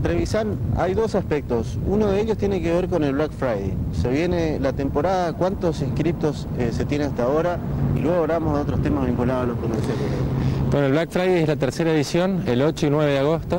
Trevisan, hay dos aspectos. Uno de ellos tiene que ver con el Black Friday. Se viene la temporada, ¿cuántos inscriptos se tiene hasta ahora? Y luego hablamos de otros temas vinculados a los comerciales. Bueno, el Black Friday es la tercera edición, el 8 y 9 de agosto.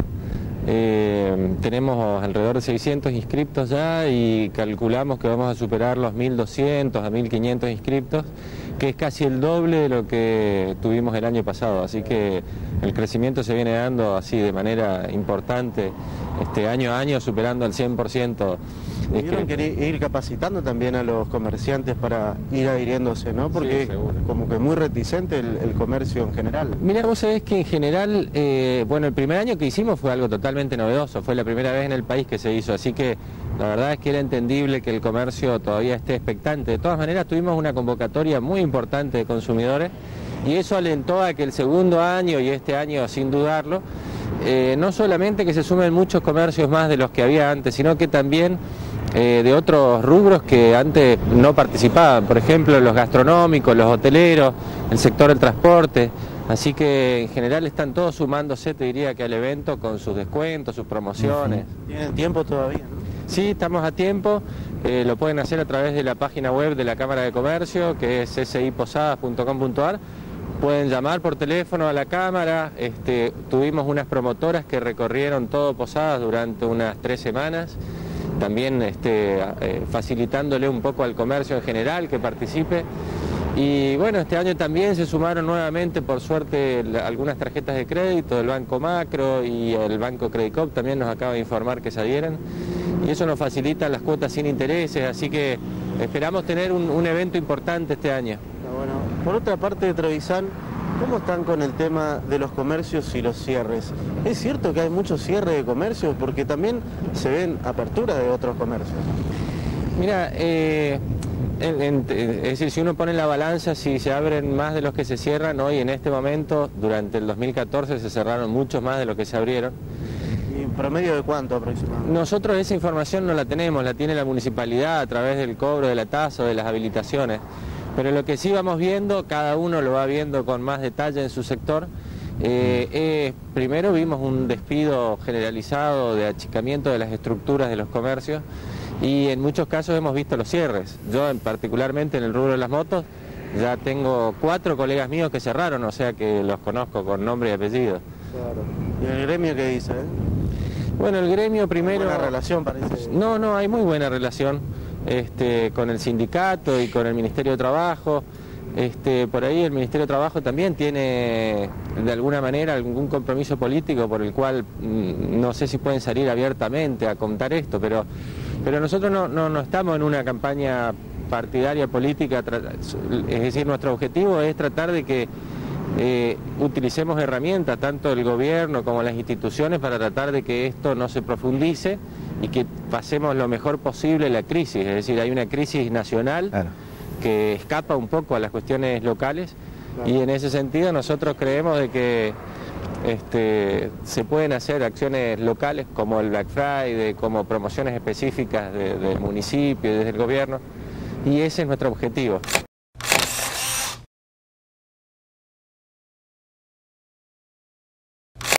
Tenemos alrededor de 600 inscriptos ya y calculamos que vamos a superar los 1.200 a 1.500 inscriptos, que es casi el doble de lo que tuvimos el año pasado, así que el crecimiento se viene dando así de manera importante, año a año superando al 100%. Tuvieron que ir capacitando también a los comerciantes para ir adhiriéndose, ¿no? Porque sí, como que muy reticente el comercio en general. Mira, vos sabés que en general, bueno, el primer año que hicimos fue algo totalmente novedoso, fue la primera vez en el país que se hizo, así que la verdad es que era entendible que el comercio todavía esté expectante. De todas maneras, tuvimos una convocatoria muy importante de consumidores y eso alentó a que el segundo año y este año, sin dudarlo, no solamente que se sumen muchos comercios más de los que había antes, sino que también de otros rubros que antes no participaban, por ejemplo los gastronómicos, los hoteleros, el sector del transporte, así que en general están todos sumándose, te diría que al evento con sus descuentos, sus promociones. ¿Tienen tiempo todavía, no? Sí, estamos a tiempo, lo pueden hacer a través de la página web de la Cámara de Comercio, que es siposadas.com.ar. Pueden llamar por teléfono a la Cámara, tuvimos unas promotoras que recorrieron todo Posadas durante unas 3 semanas, también facilitándole un poco al comercio en general que participe. Y bueno, este año también se sumaron nuevamente, por suerte, algunas tarjetas de crédito del Banco Macro y el Banco Credicop también nos acaba de informar que se adhieren. Y eso nos facilita las cuotas sin intereses, así que esperamos tener un evento importante este año. Bueno, por otra parte de Trevisan, ¿cómo están con el tema de los comercios y los cierres? ¿Es cierto que hay mucho cierre de comercios? Porque también se ven aperturas de otros comercios. Mira, es decir, si uno pone en la balanza, si se abren más de los que se cierran, hoy en este momento, durante el 2014, se cerraron muchos más de los que se abrieron. ¿Y promedio de cuánto aproximadamente? Nosotros esa información no la tenemos, la tiene la municipalidad a través del cobro de la tasa o de las habilitaciones. Pero lo que sí vamos viendo, cada uno lo va viendo con más detalle en su sector, primero vimos un despido generalizado de achicamiento de las estructuras de los comercios y en muchos casos hemos visto los cierres. Yo particularmente en el rubro de las motos ya tengo 4 colegas míos que cerraron, o sea que los conozco con nombre y apellido. Claro. ¿Y el gremio qué dice? Bueno, el gremio primero... Buena relación parece. No, hay muy buena relación. Con el sindicato y con el Ministerio de Trabajo. Por ahí el Ministerio de Trabajo también tiene de alguna manera algún compromiso político por el cual no sé si pueden salir abiertamente a contar esto, pero nosotros no estamos en una campaña partidaria política, es decir, nuestro objetivo es tratar de que utilicemos herramientas, tanto el gobierno como las instituciones, para tratar de que esto no se profundice y que pasemos lo mejor posible la crisis, es decir, hay una crisis nacional que escapa un poco a las cuestiones locales y en ese sentido nosotros creemos de que se pueden hacer acciones locales como el Black Friday, como promociones específicas del municipio y desde el gobierno y ese es nuestro objetivo.